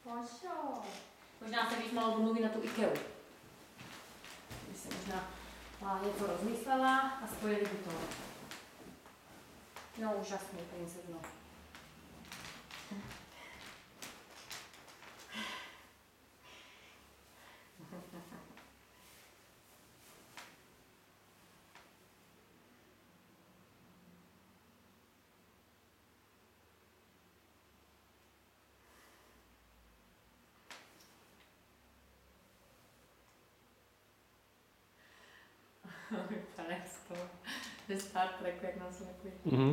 Možná se víc malo domluvit na tu IKEA. Když se možná něco rozmyslela a spojili by to. No, úžasný, princezno. Vypadá jak z toho, ze Star Treku, jak nás lepují. Mhm.